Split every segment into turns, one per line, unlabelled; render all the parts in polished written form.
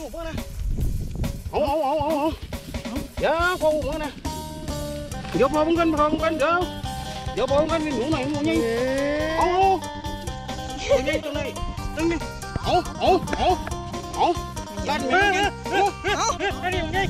ลูกเพื่อนนะเอาเดี๋ยวพอมึงนะเดี๋ยวพอมึงกันเดี๋ยวพอมึงกันมีหนูหน่อยหนูยังเอาตัวนี้ตัวนี้เอากันมึงกันนี่มึงไง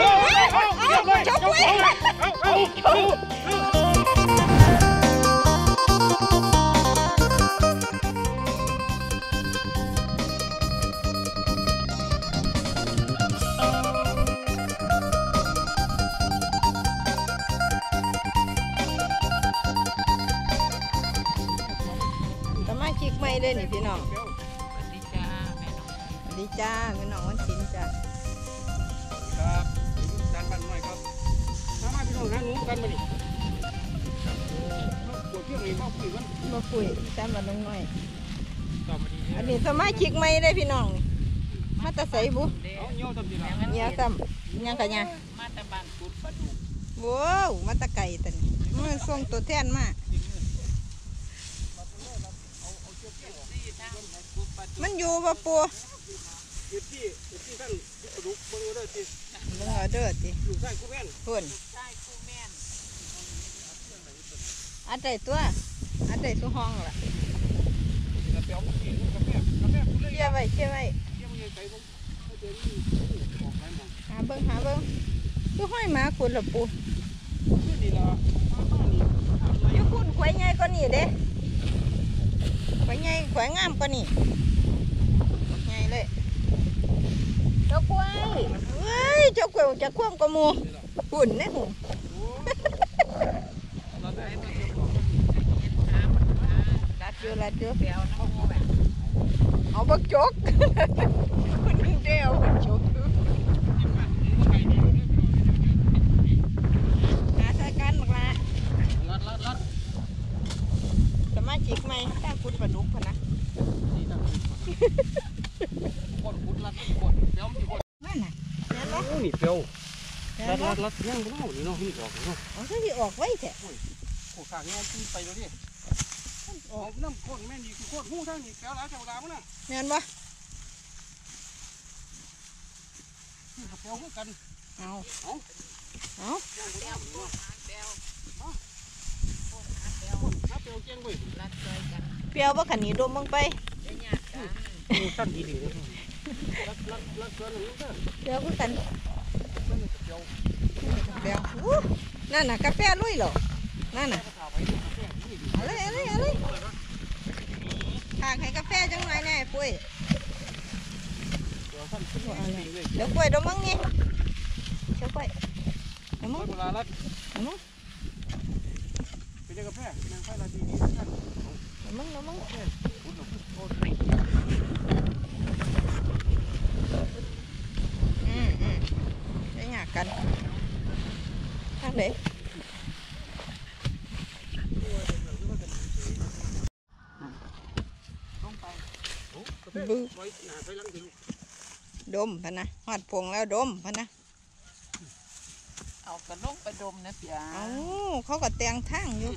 ชิกไม่ได้นี่พี่น้อง
สวัสดีจ้าแม่น้อง
สวัสดีจ้าพี่น้องวันศิลป์จ้า
ครับจานบ้านหน่อยครับมาพี่น้องหาหนูกันมาดิปวดเที่ยงเลยมาคุยกัน
มาคุยจานบ้านน้องน้อย
ต่อมาดี
อันนี้สมาชิกไม่ได้พี่น้องมาตะไสบุ
เอาเงี้ยวทำดีละ
เงี้ยซ้ำยังกะยัง
มาตะบานกุดปลาดุก
ว้าวมาตะไก่ตันมันส่งตัวแทนมามันอยู่ปะปู
ที่ท่านกระดูกบริเวณที่
เบิ่งเอาเด้อติ
อยู่ใต้คู่แม่น
พุ่น
ใช่คู่แม่น
อัดได้ตัวอัดได้ทุกห้องล่ะ
กาแฟกาแฟคุณเลย
เชี่ยไว้
เที่ยวยังไงผมเขาเจอนี่ออกไปมอง
หาเบิ่งคือห้อยหมาคุณล่ะปู
ขึ้นนี่ละมานี่
อยู่คุณขวายใหญ่กว่านี่เด้ขวายใหญ่ขวายงามกว่านี่ใหญ่เลยเจ้ากล้วยเฮ้ยเจ้ากล้วยจะคว่ำกว่าหมูหุ่นแน่หุ่น
เราได้มา
รัดอยู่
เปรี้ยวน้ำมูแบบ
เอาบักจกคนนึงเดียวบักจกหาสายการบักละ
ลัด
สมาชิกใหม่ตั้งคุณปลาดุกพะนะ
นี่ตั้งคนคุดลัดคนเปรี้ยวมีคน
นั่นน่ะเห็นไหม
โอ้นี่เปรี้ยวลัดยังไม่เอานี่เนาะนี่ออกเนาะ
อ๋อถ้าที่ออกไว้แท้
โอ้ข้างนี้ตีไปแล้วดิออกน้ำข้นแม่นี่คือโคตรหู้ทั้งนี่แก้วล้างแก้วล้างมั้งนะ
เห็นปะ
นี่กับแก้วกัน
เอา
เปรี้ยวพวกหางเปรี้ยวพวกหางเปรี้ยว
น้ำเปรี้ยวเจียงเว้ย
รัดใจกัน
เปรี้ยวปะขันนี้ดมมึงไป
ได้ยากกัน
สั้นดีเลยลัดเกินหนึ่งเด้อ
เปรี้ยวคือกัน
มันเปรี้ยว
เปรี้ยวอู้นั่นน่ะกาแฟลุยเหรอนั่นน่ะ
ข้าวไปกาแฟนี่ดี
อะไรทางให้กาแฟจังหน่อยแน่ปุ้ย
เปรี้ยวสั้นขึ้นดีเลย
เดี๋ยวกล้วยดมมึงนี่เดี๋ยวกล้วยเดี๋ยวมึง
เวลาลัด
เดี๋ยวมึง
เป็นกาแฟนางไฟลาดีดีสั้น
เดี๋ยวมึง
พูดหนุ่มโคตร
ได้หยากันทางไหนบึ้งดมพะนะหอดพงแล้วดมพะนะ
เอากระลงไปดมนะเปีย
เอาเขาก็แต่งทางอยู่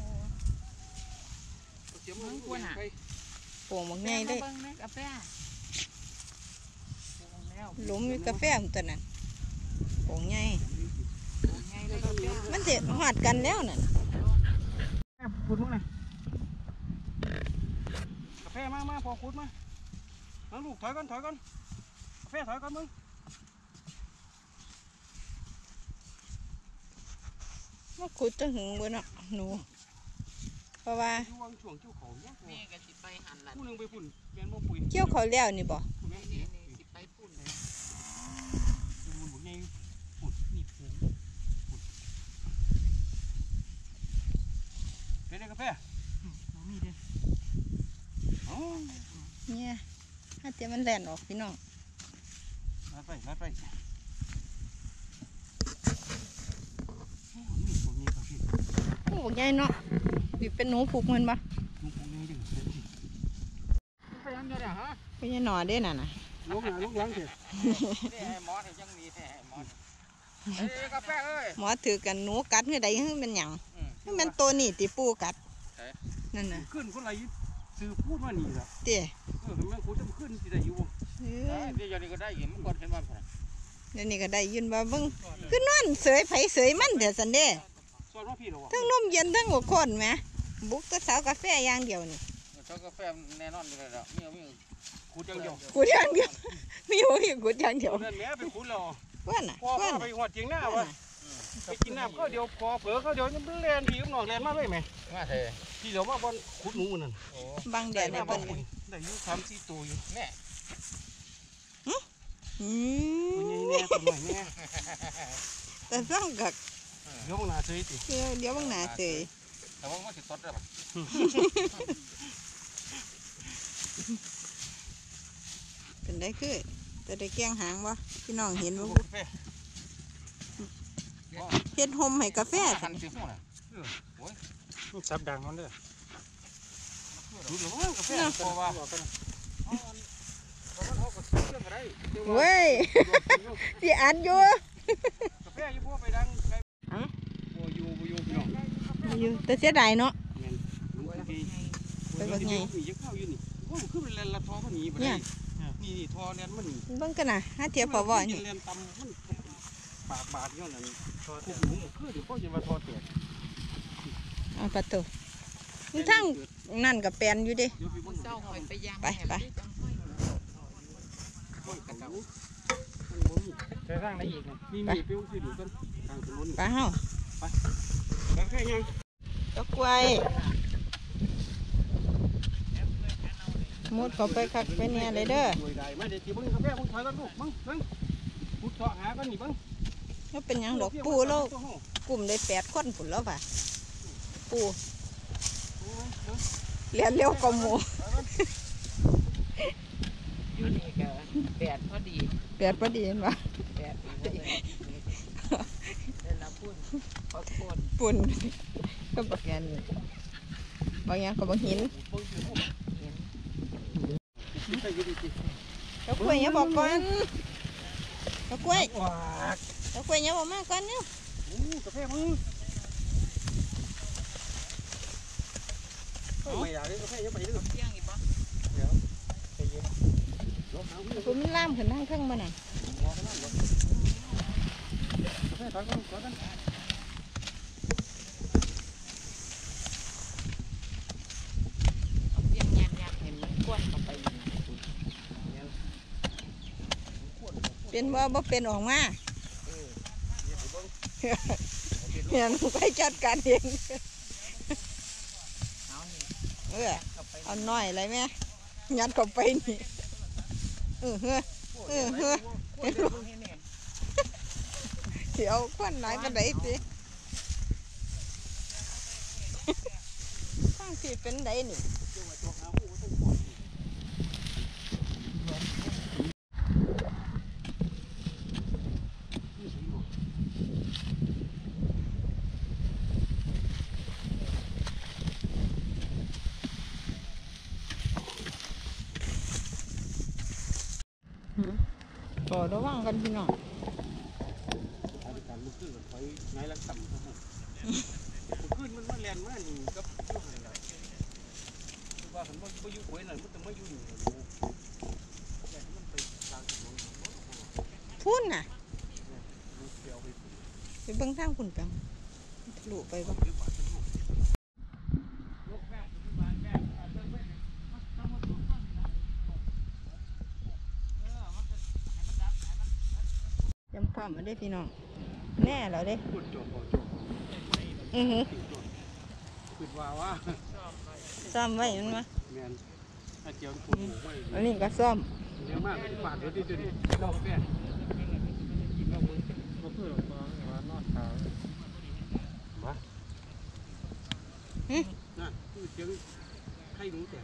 โป่งบางไงเลย
เบิ่งนะกาแฟ
หลุมมีกาแฟมันตัวนั้นโป่งไง
ไงเลยกาแฟ
มันจะหอดกันแล้วน่ะ
ขุดมั้งนะกาแฟมาพอขุดมาแล้วลูกถอยก่อนกาแฟถอยก่อนมึง
มันขุดจะหึงบนเนาะหนูเพราะว่า
ช่วงเจ้าของเนี่ย
แม่ก็สิไปหันหลัง
ผู้นึงไปฝุ่นเรียนบ่ปุ๋ย
เกี่ยวเขาแล้วนี่บ่
นี่สิไปพุ่นเลย
มันบุกไงฝุ่นนี่ฝุ่นเป็นกาแฟมีเด้อ
เนี่ยถ้าเจ้ามันแล่นออกพี่น้อง
ลัดไปนี่ฝุ่นนี่ครับพี่
โอ้ใหญ่เนาะนี่เป็นหนูผูกมันปะ
ลูกฝุ่นนี่ดึงไปยังไงเนี่ยฮะ
เป็นยังหนอเด้น่ะนะ
ลูกหลังเถอะ
นี่ให้หมอให้ยังมีให้หมอ
เฮ้ยกาแฟเอ้ย
หมอถือกันหนูกัดเมื่อใดให้มันหยังให้มันตัวนี่ติปูกัดนั่นน่ะ
ขึ้นคนไรซื้อพูดว่านี่ละ
เตี้ย
แม่งกูจะขึ้นสิได้อยู่
น
เดี๋ยวนี้ก็ได้ยินเมื่อก่อนเห็นว่า
เดี๋ยวนี้ก็ได้ยินว่าเบิ่งคือนอนเสยไผเสยมันแต่สันเด้
ส่วนว่าพี่หรอวะ
ทั้งนมเย็นทั้งหัวคนไหมบุกแตะเสากาแฟอย่างเดียวนี่
ชอบกาแฟแน่นอนเลยแล้วมีกูจังเดียว
กูอย่างเดียวมีหัวมีกูอย่างเดียว
นั่นแม่เป็นคุณหรอ
ว่าน่ะ
พอ
ว่า
ไป
น่ะ
หัวเจียงหน้าวะไปกินน้ำเขาเดียวพอเผลอเขาเดียวยังเล่นพี่กับน้องเล่นมาเลยไหมมาเถอะพี่เดี๋ยวมาบอลขุดหนูนั่น
บางแดดได้
บ
เบิ่
อง ลได้อยู่3-4ตัวอยู่แน่
อื
ตัว
ม
ใหญ่แน่ตัวใหม่แน่
แต่ซ่องกัก
เดี๋ยวมึงน่าเฉยติ
เดี๋ยวบางหน้าเสย
แต่ว่ามันสิตดได้ปะ
เป็นได้คือแต่ได้แกงหางวะพี่น้องเห็นบ่เฮ็ดหมให้กาแฟ
หั
ซั่
น
น
สิหัวน่ะโอ้ยซับดังมันเด้อดูหรือว่ากาแฟพอว่า
เว้ยสิอันอยู่
กาแฟอยู่พวกไปดังไกลบ่อยู่พี่น้อง
อยู่แต่เสียดายเนาะ
ไปบักไงนี่ยังเข้าอยู่นี่โอ้คือเป็นแลนละทอเขาหนีไปได้นี่ทอแลนมัน
เบิ่งกันน่ะหาเทียบพอบ่นี่
แลนตำมันบาดเนาะนั่นทอคุบหนูคือเดี๋ยวเขาจะมาทอแตก
เอาประตูมันทั้งนั่นกับแปลนอยู่เดิ
เดี๋ยวไปเบิ่ง
เจ้าคอยไปย่าง
ไป
กระเจ้ามันบ่มีไปทางไหนอีกมีเปรี้ยวสิดูกันทางถนน
ไปเฮา
ไปแค่ยัง
ตะกล้วยมุดเข้าไปคักไปเนี่ยเลยเด้อ
มาเดี๋ยวที่เบิ่งกาแฟมึงถอยกันลูกมึงพุดเสาะหากันนี่เบิ่ง
แล้วเป็นหยังดอกปูแล้วกลุ่มได้8 คนพุ่นแล้วป่ะปูเรียนเร็วกว่าหมู่
อยู่นี่ก็แดดพอดี
8พอดีเห็นป่ะ
แดดดีเลยเดี๋ยวเราพูดขอโทษ
ปุ่นก็บักแกนบางอย่างก็บ่หินตะกล้วยอย่าบอกก่อนตะกล้วยอย่าบอกมาก่อนเนี่ย
กาแฟมึงไม่อยากเลยกาแฟยังไปเลย
เที่ยงอีกปะ
คุณมันล่ามขึ้นทางเครื่องมาน่ะ
กาแฟถอยกันก่อน
เอาเที่ยงยามเห็นมันก้วนเข้าไป
เป็นบ่เป็นออกมาเห็นไปจัดการเอง
เอานี่
เอาหน่อยอะไรแม่ยัดเข้าไปนี่เฮ้อเดี๋ยวควันไหนกันไหนสิข้างที่เป็นไดนี่ต่อระวังกันพี่น้อง
ขึ้นมันมาแลนมานี่กับยูหันเลยว่าผมว่ายูหวยหน่อยมันจะไม่ยูอยู่แต่มันไปทางถนน
พุ่นน่ะไปเบิ่งทางพุ่นไปทะลุไปบ่จำความมาได้พี่น้องแน่แล้วเด้
ปิดว่าว่า
ซ่อมไว้มันมา
แมนอาเจียวถูกไว้
อันนี้ก็ซ่อม
เยอะมากเลยฝากเดี๋ยวดิดอกแก่เราเพื่อมานอดขาวมาน่ะคือเสียงให้รู้แต่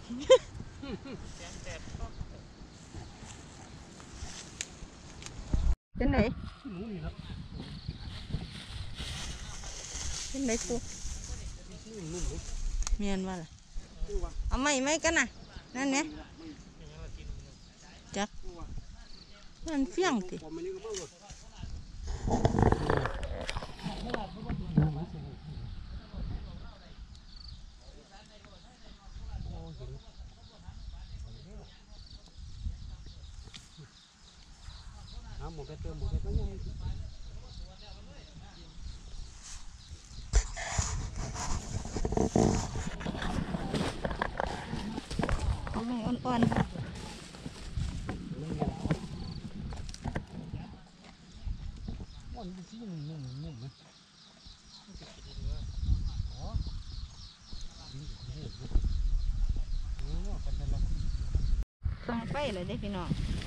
เป็นไหน
หนูนี่ครับ
เป็นไหนปู
นุ่มเลย
เมียนว่าล่ะเอาไม่กันน่ะนั่นเนี่ยจักมันเฟี้ยงติ
หมดไปเติมหมดไปไม่ยัง
เอาไม่อ่อน
มันสีนุ่มๆนะ
ส่องไปเลยได้พี่น้อง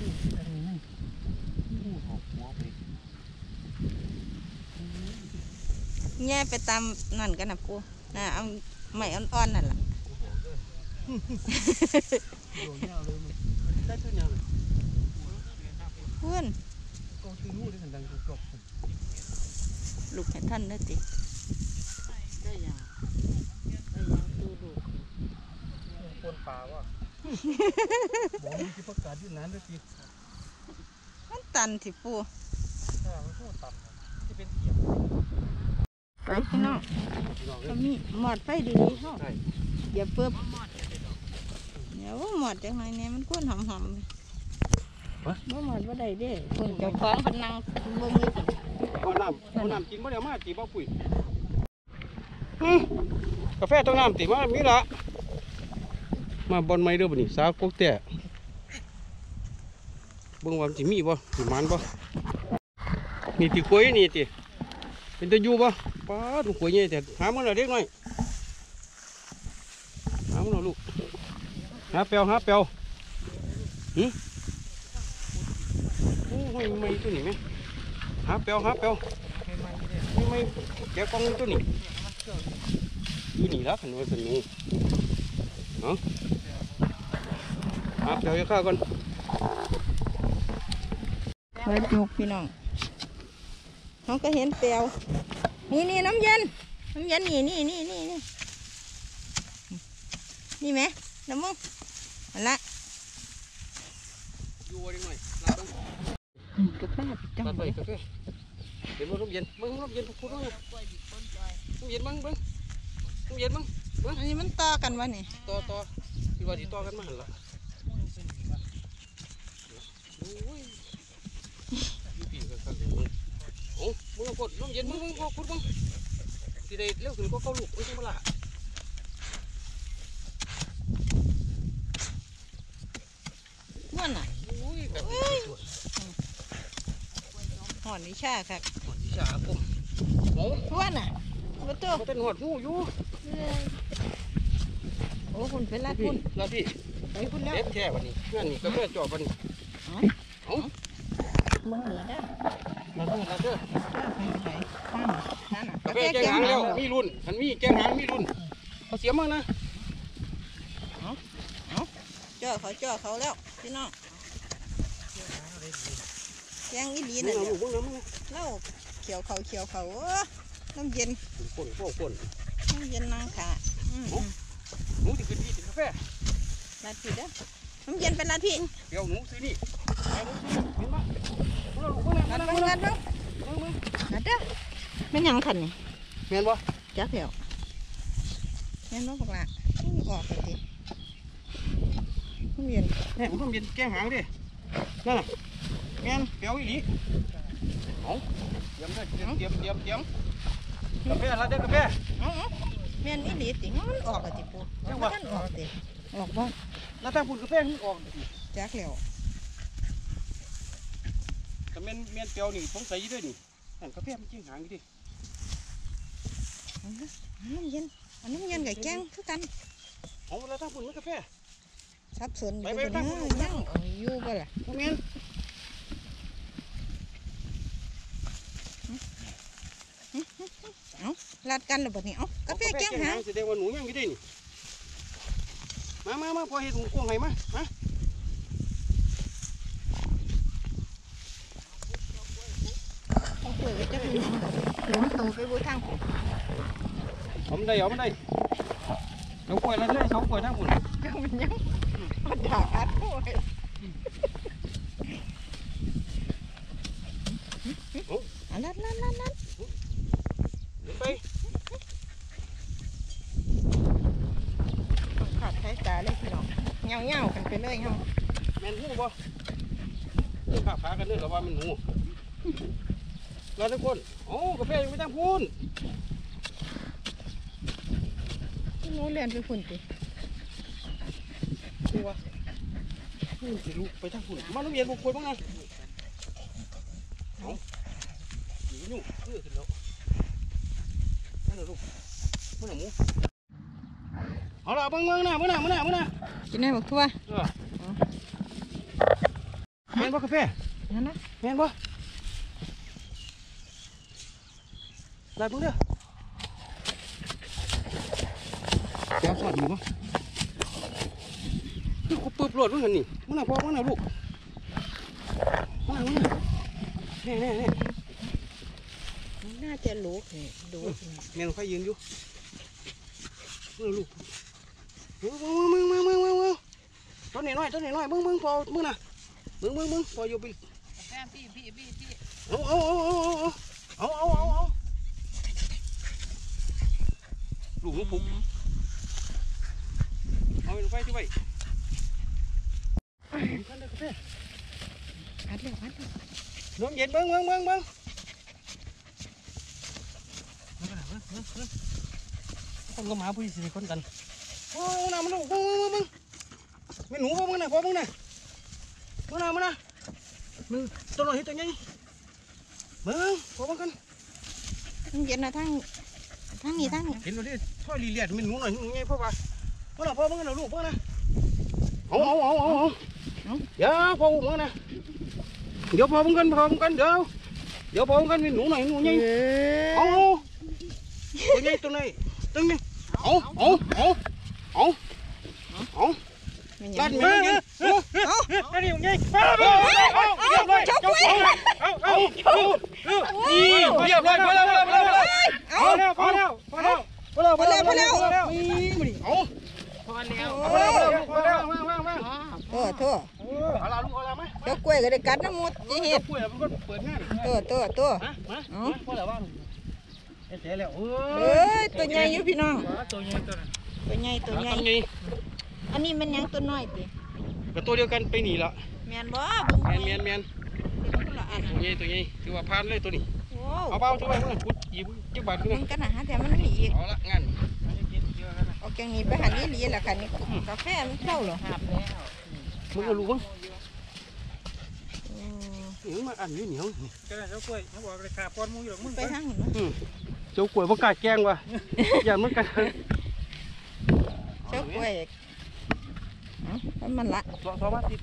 แง่ไปตามนั่นกันนะปูน่ะเอาไม้อ่อนๆนั่นแหละเพื่อนลูกให้ท่านได้ติได้ยังดูลูก
คนป่าวะบอกมีที่ประกาศอยู่นั้นด้วยที
มันตันที่ปู
มันโคตรต่ำที่เป็นเสียง
ไปพี่น้องก็มีหมอดไฟดีๆเขาอย่าเปิบเดี๋ยวหมอดจังไรเนี่ยมันก้นหอมๆบ่หมอดว่าใดเด้คนเจ้าของพนังเบิ่งเลย
เอาน้ำกินบ่เดี๋ยวมาจีบ่ปุ๋ยกาแฟต้องน้ำตีมามีละมาบอลไม้เด้อบ่นี่สาวกกแต่เบิ่งว่าสิมีบ่สิมันบ่นี่ติกล้วยนี่ติเป็นตะอยู่บ่ป้าดูกล้วยใหญ่แต่หามันละเด็กน้อยหามันละลูกหาเปียวโอ้ยไม่ตัวนี้ไหมหาเปียวไม่แกะกองตัวนี้อยู่นี่ละขันว่าเป็นงูเนาะหาเปียวจะฆ่าก่อน
ไว้จุกพี่น้องเขาก็เห็นเปียวนี่น้ำเย็นนี่ไหมน้ำมึงอันละ
อยู่วันนี้หน่อย
กาแฟจังเลย
กาแฟเดี๋ยวน้ำเย็นมึงน้ำเย็นพูดว่าน้ำเย็นมึง
อันนี้มันต่อกันวะนี่
ต่อที่ว่าที่ต่อกันมาหันละโอ้ยยูปีกันกันเลยโอ้มึงกดน้ำเย็นมึงพอพูดมึงสิได้เร็วถึงก็เข้าลูกไม่ใช่เมื่อไหร่
ม้วนอ่ะหอนวิชาครับ
หอนวิชาผมโอ้
ม้วนอ่ะประตู
เป็นหอดหูอยู่
โอ้คุณเป็นลาดคุณ
ลาดพี่
ไปคุณแล้ว
เด็ดแค่วันนี้เพื่อนนี่ก็เพื่อจอบวันนี้
เอ้ามึงเหลือได้
ลาดเด้อ
กาแฟ
แกงหางแล้วมีรุ่นมันมีแกงหางมีรุ่นเขาเสียมั่งนะ
เจ้าเขาแล้วพี่น้องแกงอีหลีน่ะเล่าเขียวเขาน้ำเย็นน้ำเย็นนางขา
หนูจะกินพี่กินกาแฟ
ลาดพี่เด้อน้ำเย็นเป็นลาดพี่
เดี๋ยวหนูซื้อนี่เห็นปะ
ลาดเด้อไม่ยังขันนี่
เห็นปะ
จักเดียวเห็นปะพวกละออกไปทีน้ำเย็น
เนี่ยน้ำเย็นแกงหางดินั่นน่ะแม่นเปียวอีหลีเอาเตรียมกาแฟอะไรเด้อกาแฟ
แม่นอีหลีติมันออกอะติปูมันออกติออกบ้าง
แล้วถ้าพูดกาแฟมันออก
จักแล้ว
แต่แม่นเปียวนี่สงสัยด้วยนี่นั่นกาแฟมันจิ้งหางดิ
น้ำเย็นกับแกงคือกัน
เอาแล้วถ้าพูดมันกาแฟ
สับสนอยู่บนนี้ยังอยู่บ่ล่ะ
แม่น
เอาลาดกันหรือเปล่านี่เอากาแฟแกงหาง
แสดงว่าหนูยังอยู่ดินี่มาพอเห็นหนูกวงไห้มา
เอาเปิดไว้จะเป็นหลุมโตไปบูทาง
เอามันได้เราป่วยแล้วเลยเขาป่วยทั้งหมด
ยังมันยังมาด่าอัดป่วยลัด
ไป
ขาดใช้ตาเลยพี่น้องเงากันไปเลยเงา
แมนหูบ่ข้าพากันเนื่องกับว่ามันหนูเราทุกคนโอ้กาแฟยังไม่ตั้งพูน
งูเลียนไปฝุ่นติ
ตัวสิลูกไปตั้งพูนมาลูกเย็นบุกคุยบ้างไงเอาอยู่ยุ่งเออขึ้นแล้วนั่นเหรอลูกมันหนูเอาละบังนะมึงนะ
กินได้หมดทั่ว
แม่นบ่กาแฟ
นั่นนะ
แม่นบ่ลายมึงเด้อแก้วสอดอยู่บ่นี่กูปืบรวดมึงหันนี่มึงน่ะพ่อมึงน่ะลูกมึงน่ะแน่
น่าจะรู้ดู
แม่นไฟยืนอยู่มึงลูกมึงต้นน้อยมึงพอมึงน่ะมึงพออยู่ไป
แฟนพี่
เอาลูกลูกปุ๊บเอาเป็นไฟที่ไว้ท่านได้กาแฟ
พัดเลย
น้ำเย็นเบิ้งคนก็มาผู้หญิงคนกันโอ้น้ำมันลูกมึงไม่หนูมึงนะพ่อมึงนะมึงตัวหน่อยตัวใหญ่มึงพ่อมึงกัน
เย็นนะทั้งนี้
เห็นเราดิช่วยรีเลียดมันหนูหน่อยหนูใหญ่พ่อป่ะพ่อมึงนะลูกมึงนะเอาอย่าพ่อมึงนะเดี๋ยวพ่อมึงกันเดี๋ยวพ่อมึงกันมีหนูหน่อยหนูใหญ่เอาตัวใหญ่ตัวไหนเอาลั่นมึงยิงนั่นนี่มึงยิงเรียบร้อยพอแล้ว
โทษเจ้ากล้วยก็ได้กัดน้ำมุดจีเห็ดตัว
พอแล้วว่าเจ๊แล้ว
ตัวใหญ่อยู่พี่น้อง
ตัวใหญ่
ตัวใหญ่อันนี้มันยังตัวน้อยติ
กับตัวเดียวกันไปหนีละ
แมนบ่
แมนตัวใหญ่ถือว่าพานเลยตัวนี้เอาเบาช่วยมึงพุดยิ้มจักบาทขึ้น
มึงกันนะแต่มันมีอีก
เอาละงั้น
ออกจากนี้ไปหันนี่ลีแหละค่ะนี่กาแฟมันเข้าเหรอ
มึงก็รู้มั้งเหนียวมาอันนี้เหนียว
ก็ได้เจ้ากล้วยเขาบอกเลยขาปอนมูอยู่หรอกมึง
ไปทางนี้มั้ง
เจ้ากล้วยพวกกาแกงว่ะอย่ามึงกัน
เจ้ากล้วยมันละ
สองบาทติด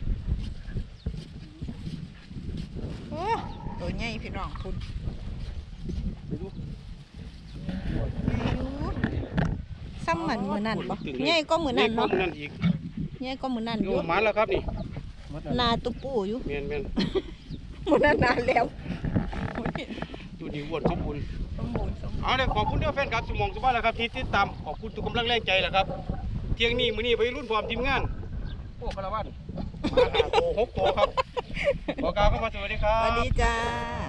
โอ้ตัวใหญ่พี่น้องคุณ
ไปดู
ซ้ำมันมือนั่นปะใหญ่ก็มือนั่นเนาะ
นั่นอีก
ใหญ่ก็มือนั่นอ
โย
ยู่
มาแล้วครับนี่
นาตุปูอยู่
แมน
มือนั่นนานแล้ว
อยู่ดีอ้วนสมบูรณ์เอาเลยขอบคุณเด้อแฟนครับสมองสบายแล้วครับที่ติดตามขอบคุณทุกกำลังแรงใจแหละครับเที่ยงนี้มื้อนี้ไปรุ่นพร้อมทีมงานโอ้คาราวานมาหาโต6 โตครับขอกล่าวเข้ามาสวัสดีครั
สวัส
บ
ดีจ้า